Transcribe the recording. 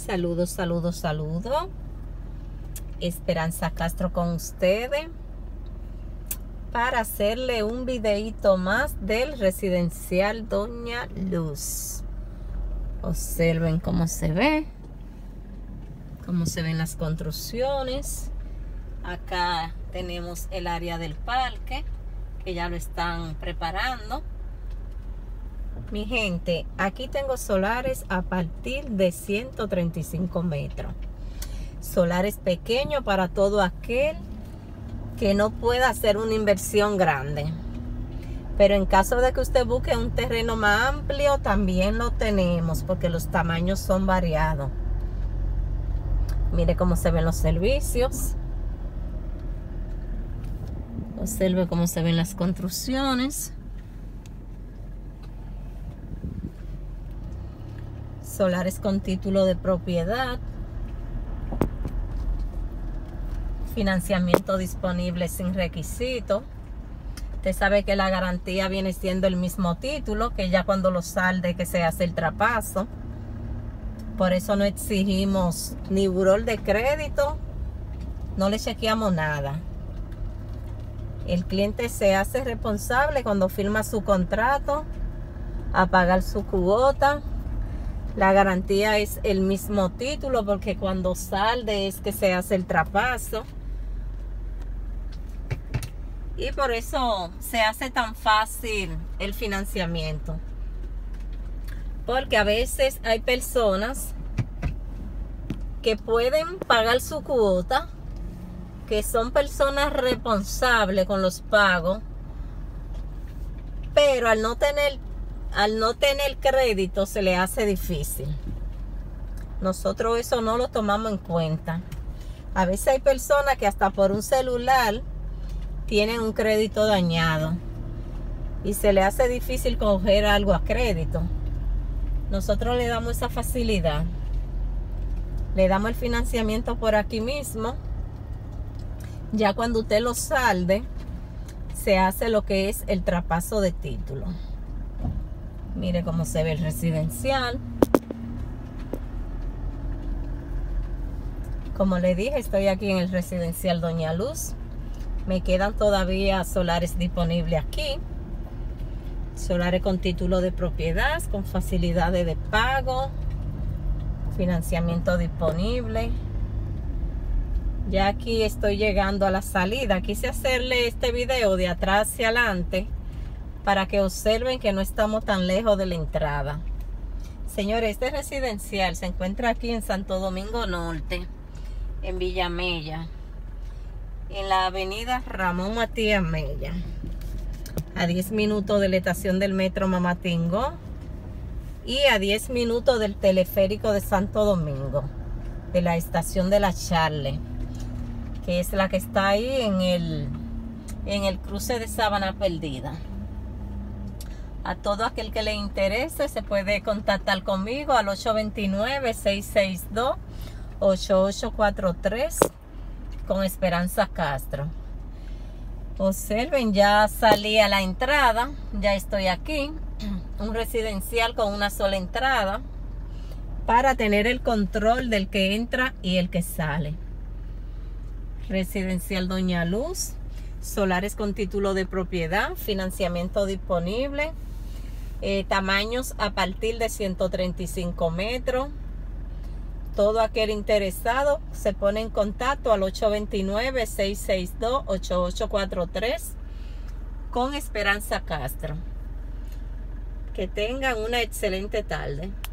Saludos, saludos, saludos. Esperanza Castro con ustedes para hacerle un videito más del residencial Doña Luz. Observen cómo se ve, cómo se ven las construcciones. Acá tenemos el área del parque que ya lo están preparando. Mi gente, aquí tengo solares a partir de 135 metros. Solares pequeños para todo aquel que no pueda hacer una inversión grande. Pero en caso de que usted busque un terreno más amplio, también lo tenemos, porque los tamaños son variados. Mire cómo se ven los servicios. Observe cómo se ven las construcciones. Solares con título de propiedad. Financiamiento disponible sin requisito. Usted sabe que la garantía viene siendo el mismo título, que ya cuando lo salde que se hace el traspaso. Por eso no exigimos ni buró de crédito, no le chequeamos nada. El cliente se hace responsable cuando firma su contrato a pagar su cuota. La garantía es el mismo título, porque cuando salde es que se hace el traspaso. Y por eso se hace tan fácil el financiamiento. Porque a veces hay personas que pueden pagar su cuota, que son personas responsables con los pagos, pero al no tener crédito se le hace difícil. Nosotros eso no lo tomamos en cuenta. A veces hay personas que hasta por un celular tienen un crédito dañado y se le hace difícil coger algo a crédito. Nosotros le damos esa facilidad. Le damos el financiamiento por aquí mismo. Ya cuando usted lo salde, se hace lo que es el traspaso de título. Mire cómo se ve el residencial. Como le dije, estoy aquí en el residencial Doña Luz. Me quedan todavía solares disponibles aquí. Solares con título de propiedad, con facilidades de pago. Financiamiento disponible. Ya aquí estoy llegando a la salida. Quise hacerle este video de atrás hacia adelante para que observen que no estamos tan lejos de la entrada. Señores, este residencial se encuentra aquí en Santo Domingo Norte, en Villamella, en la avenida Ramón Matías Mella, a 10 minutos de la estación del metro Mamatingo y a 10 minutos del teleférico de Santo Domingo, de la estación de la Charle, que es la que está ahí en el cruce de Sabana Perdida. A todo aquel que le interese se puede contactar conmigo al 829-662-8843 con Esperanza Castro. Observen, ya salí a la entrada, ya estoy aquí. Un residencial con una sola entrada para tener el control del que entra y el que sale. Residencial Doña Luz, solares con título de propiedad, financiamiento disponible. Tamaños a partir de 135 metros. Todo aquel interesado se pone en contacto al 829-662-8843 con Esperanza Castro. Que tengan una excelente tarde.